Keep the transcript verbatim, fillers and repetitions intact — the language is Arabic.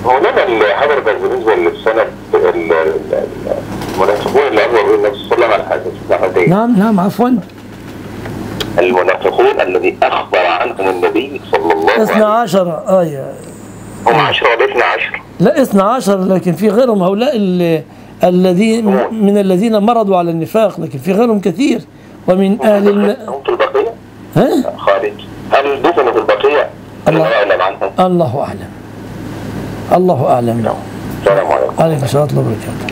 مولانا اللي حضرتك بالنسبه للسند المنافقون اللي اخبر به النبي صلى الله عليه وسلم. نعم نعم عفوا. المنافقون الذي اخبر عنهم النبي صلى الله عليه وسلم اثنا عشر آية. هم عشرة ولا اثنا عشر؟ لا اثنا عشر، لكن في غيرهم هؤلاء الذين من الذين مرضوا على النفاق، لكن في غيرهم كثير. ومن اهل الم... هم في البقية؟ ها؟ خالد هل دفنوا في البقية؟ الله اعلم عنهم. الله اعلم. الله اعلم. السلام عليكم. عليكم السلام ورحمة الله وبركاته.